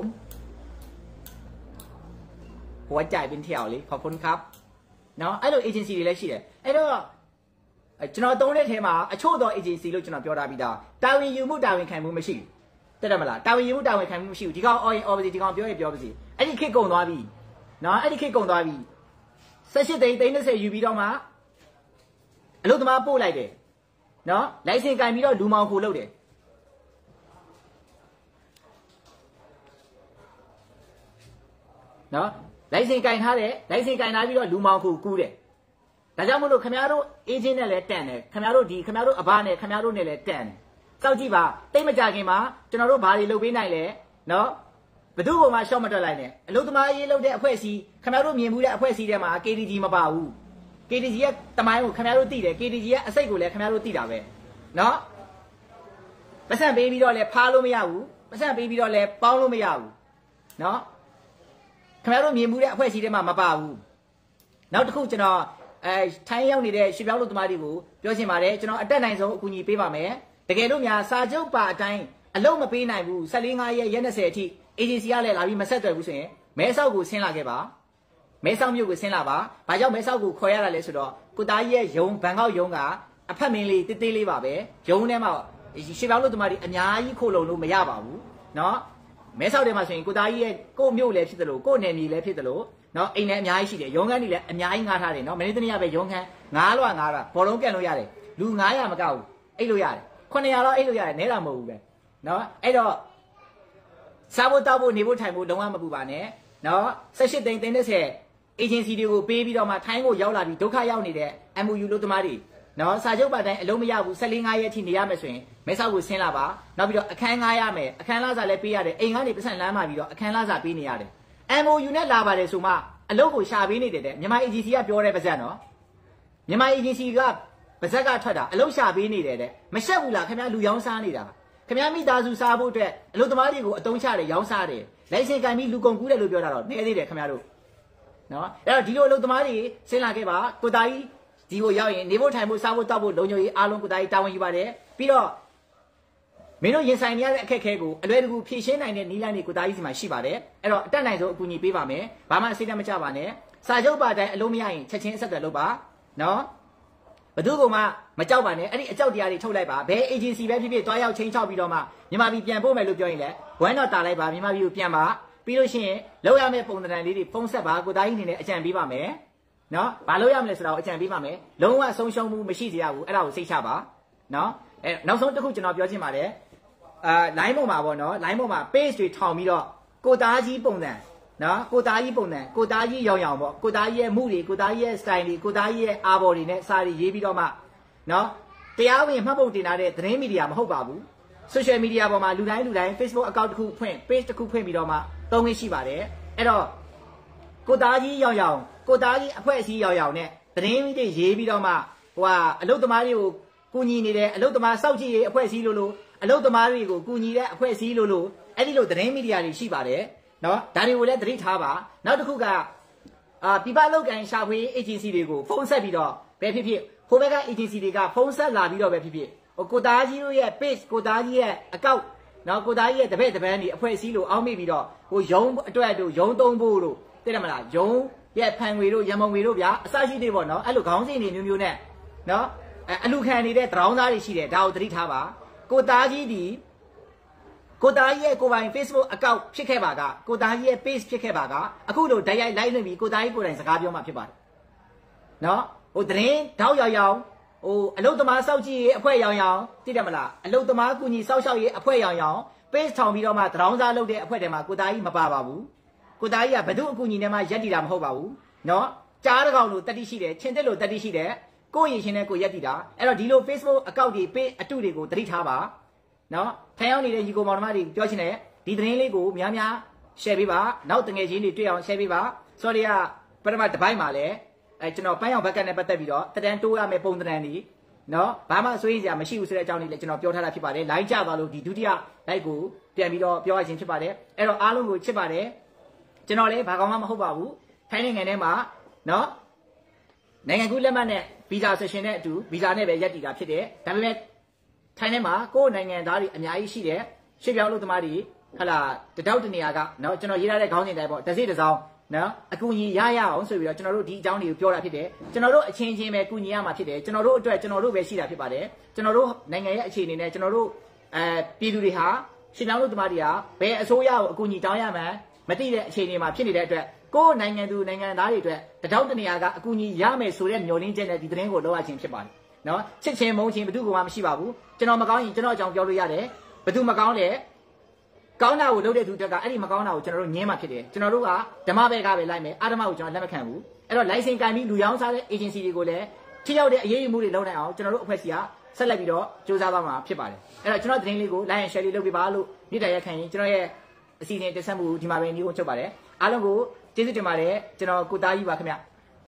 หัวใจเป็นแถวเลยขอบคุณครับเนาะအဲ့လို agency တွေလည်းရှိတယ်အဲ့တော့ကျွန်တော်သုံးတဲ့ထဲမှာအချို့သော agency လို့ကျွန်တော်ပြောထားပြီးသားတာဝန်ယူမှုတာဝန်ခံမှုမရှိဘူးတက်တယ်မလားတာဝန်ယူမှုတာဝန်ခံမှုမရှိဘူးဒီကောင် all in all ဒီကောင်ပြောရင်ပြောပါစီအဲ့ဒီခေတ်ကုန်သွားပြီเนาะအဲ့ဒီခေတ်ကုန်သွားပြီ၁၈သိန်းသိန်း၂၀ယူပြီးတော့မှအလုပ်သမားပို့လိုက်တယ်နော်လိုင်စင်ကင်ပြီးတော့လူမောင်ခိုလုပ်တယ်နော်လိုင်စင်ကင်ထားတယ်လိုင်စင်ကင်ထားပြီးတော့လူမောင်ခိုကူးတယ်ဒါကြောင့်မို့လို့ခင်ဗျားတို့ agent နဲ့လည်းတန်တယ်ခင်ဗျားတို့ဒီခင်ဗျားတို့အဘနဲ့ခင်ဗျားတို့နဲ့လည်းတန်တယ်စောက်ကြည့်ပါတိတ်မကြခင်မှာကျွန်တော်တို့ဘာတွေလုပ်ပေးနိုင်လဲနော်ဘယ်သူ့ကိုမှရှော့မတွက်လိုက်နဲ့အလုပ်သမားရေးလုပ်တဲ့အဖွဲ့အစည်းခင်ဗျားတို့မြင်မှုတဲ့အဖွဲ့အစည်းထဲမှာ K D G မပါဘူးK D G ရဲ့တမိုင်းကိုခင်ဗျားတို့သိတယ် K D G ရဲ့အစိတ်ကိုလည်းခင်ဗျားတို့သိတာပဲเนาะပတ်စံပေးပြီးတော့လည်းဖားလို့မရဘူးပတ်စံပေးပြီးတော့လည်းပေါင်းလို့မရဘူးเนาะခင်ဗျားတို့မြင်မှုတဲ့အဖွဲ့အစည်းတွေမှာမပါဘူးနောက်တစ်ခုကျွန်တော်အဲထိုင်းရောက်နေတဲ့ရွှေပြောင်းလူသမားတွေကိုပြောချင်ပါတယ်ကျွန်တော်အတက်နိုင်ဆုံးအကူအညီပေးပါမယ်တကယ်လို့များစာချုပ်ပါအတိုင်းအလုံးမပေးနိုင်ဘူး၁၄ငါးရက်ရက်၂၀အထိ agency ကလည်းလာပြီးမဆက်သွယ်ဘူးဆိုရင်မဲဆောက်ကိုဆင်းလာခဲ့ပါမဲဆောက်မြို့ကိုဆင်းလာပါဘာကြောင့်မဲဆောက်ကိုခေါ်ရတာလဲဆိုတော့ကိုသားကြီးရဲ့ယုံဘန်ကောက်ယုံကအဖက်မင်းလေးတေးသေးလေးပါပဲရုံးထဲမှာရှေ့ပြောင်းလို့တမတွေအများကြီးခိုးလုံလို့မရပါဘူးနော်မဲဆောက်ထဲမှာဆိုရင်ကိုသားကြီးရဲ့ကိုမြို့လည်းဖြစ်တယ်လို့ကိုနယ်မြေလည်းဖြစ်တယ်လို့နော်အိမ်လည်းအများကြီးရှိတယ်ရုံးခန်းတွေလည်းအများကြီးငှားထားတယ်နော်မနေ့တနေ့ကပဲရုံးခန်းငါးလွှာငါးလွှာဘောလုံးကန်လို့ရတယ်လူnine hundredမကောက်ဘူးအိတ်လို့ရတယ်nine hundredတော့အိတ်လို့ရတယ်နဲတာမဟုတ်ဘူးပဲနော်အဲ့တော့စားဖို့တောက်ဖို့နေဖို့ထိုင်ဖို့လုံးဝမပူပါနဲ့နော်eighteenသိန်းသိန်းthirty agency တွေကိုပေးပြီးတော့မှထိုင်းကိုရောက်လာပြီးဒုက္ခရောက်နေတဲ့ M O U လို့တမားတွေနော်စာချုပ်ပါတိုင်းအလုံးမရဘူးfourteenရက်အထိနေရမယ်ဆိုရင်မဲဆောက်ကိုဆင်းလာပါနောက်ပြီးတော့အခန်းငှားရမယ်အခန်းလာစာလည်းပေးရတယ်အိမ်ကနေပတ်စံလမ်းမှာပြီးတော့အခန်းလာစာပေးနေရတယ် M O U နဲ့လာပါတယ်ဆိုမှအလုပ်ကိုရှာပေးနေတယ်တဲ့မြန်မာ agency ကပြောတဲ့ပါဇက်နော်မြန်မာ agency ကပါဇက်ကထွက်တာအလုပ်ရှာပေးနေတယ်တဲ့မရှက်ဘူးလားခင်ဗျာလူရောင်းစားနေတာခင်ဗျာမိသားစုစားဖို့အတွက်အလုပ်သမားတွေကိုအတုံးချတယ်ရောင်းစားတယ်လိုင်စင်ကန်ပြီးလူကုန်ကူးတယ်လို့ပြောတာတော့နေသေးတယ်ခင်ဗျားတို့နော်အဲ့တော့ဒီလိုအလုပ်သမားတွေဆင်းလာခဲ့ပါကိုသားကြီးဒီကိုရောက်ရင်နေဖို့ထိုင်ဖို့စားဖို့တောက်ဖို့လုံခြုံရေးအားလုံးကိုသားကြီးတာဝန်ယူပါတယ်ပြီးတော့မင်းတို့ရင်ဆိုင်နေရတဲ့အခက်အခဲကိုအလွယ်တကူဖြေရှင်းနိုင်တဲ့နည်းလမ်းတွေကိုသားကြီးစီမှာရှိပါတယ်အဲ့တော့အတက်နိုင်ဆုံးအကူအညီပေးပါမယ်ဘာမှအစိတ်တမကြပါနဲ့စာချုပ်ပါတိုင်းအလုံးမရရင်ချက်ချင်းအဆက်အသွယ်လုပ်ပါနော်ဘသူကမှမကြောက်ပါနဲ့အဲ့ဒီအကြောက်တရားတွေထုတ်လိုက်ပါဘယ် agency ပဲဖြစ်ဖြစ်တွားရောက်ချင်းချောက်ပြီးတော့မှမြန်မာပြည်ပြန်ပို့မယ်လို့ပြောရင်လည်းဝမ်းတော့တာလိုက်ပါမြန်မာပြည်ကိုပြန်ပါပြီးလို့ရှိရင်လောက်ရမယ့်ပုံသဏ္ဍာန်လေးတွေဖုံးဆက်ပါကိုသားကြီးအနေနဲ့အကြံပေးပါမယ်နော်ဘာလို့ရမလဲဆိုတော့အကြံပေးပါမယ်လုံးဝဆုံးရှုံးမှုမရှိစေရဘူးအဲ့ဒါကိုစိတ်ချပါနော်အဲနောက်ဆုံးတစ်ခုကျွန်တော်ပြောချင်ပါတယ်အာ line ပေါ်မှာပေါ့နော် line ပေါ်မှာ page တွေထောင်ပြီးတော့ကိုသားကြီးပုံစံနော်ကိုသားကြီးပုံစံကိုသားကြီးရောင်ရောင်ပေါ့ကိုသားကြီးရဲ့မှုတွေကိုသားကြီးရဲ့ style တွေကိုသားကြီးရဲ့အာဘော်တွေနဲ့စာတွေရေးပြီးတော့မှနော်တရားဝင်မှတ်ပုံတင်ထားတဲ့သတင်းမီဒီယာမဟုတ်ပါဘူး social media ပေါ်မှာလူတိုင်းလူတိုင်း Facebook account တစ်ခုဖွင့် page တစ်ခုဖွင့်ပြီးတော့မှသုံးခွင့်ရှိပါတယ်အဲ့တော့ကိုသားကြီးရောင်ရောင်ကိုသားကြီးအဖွဲ့အစည်းရောင်ရောင်နဲ့သတင်းတွေရေးပြီးတော့မှဟိုဟာအလုပ်သမားတွေကိုကူညီနေတယ်အလုပ်သမားစောင့်ကြည့်ရေးအဖွဲ့အစည်းလို့လို့အလုပ်သမားတွေကိုကူညီတဲ့အဖွဲ့အစည်းလို့လို့အဲ့ဒီလိုသတင်းမီဒီယာတွေရှိပါတယ်နော်ဒါတွေကိုလည်းသတိထားပါနောက်တစ်ခုကအာပြပလောက်ကန်ရှာဖွေ agency တွေကိုဖုန်းဆက်ပြီးတော့ပဲဖြစ်ဖြစ်ဟိုဘက်က agency တွေကဖုန်းဆက်လာပြီးတော့ပဲဖြစ်ဖြစ်ဟိုကိုသားကြီးတို့ရဲ့ page ကိုသားကြီးရဲ့ account နော်ကိုသားကြီးရဲ့တပည့်တပန်းတွေအဖွဲ့အစည်းလို့အောက်မိပြီးတော့ဟိုရုံးအတွက်တို့ရုံးသုံးဖို့တို့သိတယ်မလားရုံးရဲ့ဖန်ငွေတို့ရန်မုံငွေတို့ဗျာအစရှိတွေပေါ့နော်အဲ့လိုခေါင်းစဉ်တွေမျိုးမျိုးနဲ့နော်အလူခံနေတဲ့တရောင်းသားတွေရှိတယ်ဒါကိုသတိထားပါကိုသားကြီးဒီကိုသားကြီးရဲ့ကိုပိုင် Facebook account ဖြစ်ခဲ့ပါကကိုသားကြီးရဲ့ page ဖြစ်ခဲ့ပါကအခုလိုဓာတ်ရိုက် live လွှင့်ပြီးကိုသားကြီးကိုယ်တိုင်စကားပြောမှဖြစ်ပါတယ်နော်ဟိုသတင်းတောက်ရောင်ရောင်ဟိုအလုတ်သမားစောက်ကြည့်ရေးအဖွဲ့ရောင်ရောင်သိတယ်မလားအလုတ်သမားကူညီစောက်ရှောက်ရေးအဖွဲ့ရောင်ရောင် page ထောင်ပြီးတော့မှတရောင်းစားလုပ်တဲ့အဖွဲ့တွေမှာကိုသားကြီးမပါပါဘူးကိုသားကြီးကဘသူအကူအညီနဲ့မှရက်တည်တာမဟုတ်ပါဘူးနော်ကြားတကောင်လို့တတိရှိတယ်ချင်းတက်လို့တတိရှိတယ်ကိုရင်ရှင်နဲ့ကိုရက်တည်တာအဲ့တော့ဒီလို Facebook account တွေ page အတုတွေကိုသတိထားပါနော်ထိုင်ရောက်နေတဲ့ညီကိုမောင်နှမတွေပြောချင်တယ်ဒီသတင်းလေးကိုများများ share ပေးပါနောက်တငယ်ချင်းတွေတွေ့အောင် share ပေးပါဆိုတော့ဒီကပထမတစ်ပိုင်းမှာလည်းအဲကျွန်တော်ပန်းရောင်ဘက်ကနဲ့ပတ်သက်ပြီးတော့တန်တိုးရမယ့်ပုံသဏ္ဍာန်တွေနော်ဘာမှစိုးရိမ်စရာမရှိဘူးဆိုတဲ့အကြောင်းလေးလည်းကျွန်တော်ပြောထားတာဖြစ်ပါတယ် line ကျသွားလို့ဒီဒုတိယ live ကိုပြန်ပြီးတော့ပြောရခြင်းဖြစ်ပါတယ်အဲ့တော့အားလုံးကိုချစ်ပါတယ်ကျွန်တော်လည်းဘာကောင်မှမဟုတ်ပါဘူးထိုင်းနိုင်ငံထဲမှာနော်နိုင်ငံကူးလက်မှတ်နဲ့ visa session နဲ့အတူ visa နဲ့ပဲရက်တည်တာဖြစ်တယ်ဒါပေမဲ့ထိုင်းထဲမှာကိုယ်နိုင်ငံသားတွေအများကြီးရှိတယ်ရှေ့ပြောင်းလို့သမားတွေဟလာတတောက်တနေရာကနော်ကျွန်တော်ရေးထားတဲ့ခေါင်းစဉ်တိုင်းပေါ့တစ်စိတစ်စောင်းနော်အကူအညီရရအောင်ဆိုပြီးတော့ကျွန်တော်တို့ဒီအကြောင်းတွေကိုပြောတာဖြစ်တယ်ကျွန်တော်တို့အချင်းချင်းပဲကူညီရမှာဖြစ်တယ်ကျွန်တော်တို့အတွက်ကျွန်တော်တို့ပဲရှိတာဖြစ်ပါတယ်ကျွန်တော်တို့နိုင်ငံရဲ့အခြေအနေနဲ့ကျွန်တော်တို့အဲပြည်သူတွေဟာရှေ့ပြောင်းလို့သမားတွေကဘယ်အစိုးရကိုအကူအညီတောင်းရမှန်းမသိတဲ့အခြေအနေမှာဖြစ်နေတဲ့အတွက်ကိုယ်နိုင်ငံသူနိုင်ငံသားတွေအတွက်တတောက်တနေရာကအကူအညီရမယ်ဆိုတဲ့မျှော်လင့်ချက်နဲ့ဒီသတင်းကိုလောက်ရခြင်းဖြစ်ပါတယ်နော်ချစ်ချင်းမုန်းချင်းဘယ်သူမှမရှိပါဘူးကျွန်တော်မကောင်းရင်ကျွန်တော်အကြောင်းပြောလို့ရတယ်ဘယ်သူမကောင်းလဲကောင်းတာကိုလုပ်တဲ့သူတက်ကအဲ့ဒီမကောင်းတာကိုကျွန်တော်တို့ညင်းမှဖြစ်တယ်ကျွန်တော်တို့ကဓမ္မဘက်ကပဲလိုက်မယ်အာဓမ္မကိုကျွန်တော်လက်မခံဘူးအဲ့တော့ license ကန်ပြီးလူရောင်းစားတဲ့ agency တွေကိုလည်းထိရောက်တဲ့အရေးယူမှုတွေလုပ်နိုင်အောင်ကျွန်တော်တို့အဖွဲ့အစည်းကဆက်လက်ပြီးတော့စူးစမ်းပါမှာဖြစ်ပါတယ်အဲ့တော့ကျွန်တော်သတင်းလေးကို like and share လေးလုပ်ပေးပါလို့မြေတိုင်ရက်ခံရင်ကျွန်တော်ရဲ့အစီအစဉ်တင်ဆက်မှုဒီမှာပဲညီကိုချုပ်ပါတယ်အားလုံးကိုကျေးဇူးတင်ပါတယ်ကျွန်တော်ကိုသားကြီးပါခင်ဗျ